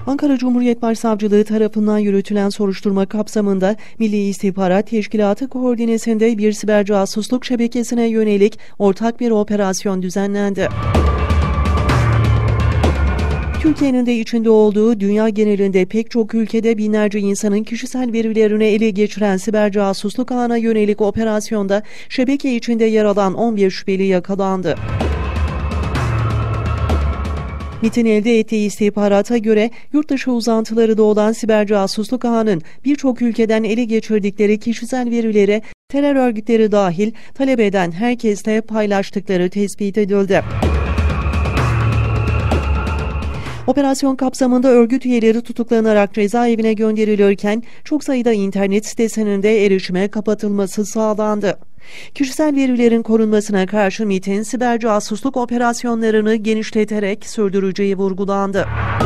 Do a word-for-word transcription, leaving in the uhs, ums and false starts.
Ankara Cumhuriyet Başsavcılığı tarafından yürütülen soruşturma kapsamında Milli İstihbarat Teşkilatı koordinesinde bir siber casusluk şebekesine yönelik ortak bir operasyon düzenlendi. Türkiye'nin de içinde olduğu dünya genelinde pek çok ülkede binlerce insanın kişisel verilerini ele geçiren siber casusluk ağına yönelik operasyonda şebeke içinde yer alan on bir şüpheli yakalandı. MİT'in elde ettiği istihbarata göre yurt dışı uzantıları da olan siber casusluk ağının birçok ülkeden ele geçirdikleri kişisel verileri terör örgütleri dahil talep eden herkesle paylaştıkları tespit edildi. Operasyon kapsamında örgüt üyeleri tutuklanarak cezaevine gönderilirken çok sayıda internet sitesinin de erişime kapatılması sağlandı. Kişisel verilerin korunmasına karşı MİT'in siber casusluk operasyonlarını genişleterek sürdüreceği vurgulandı.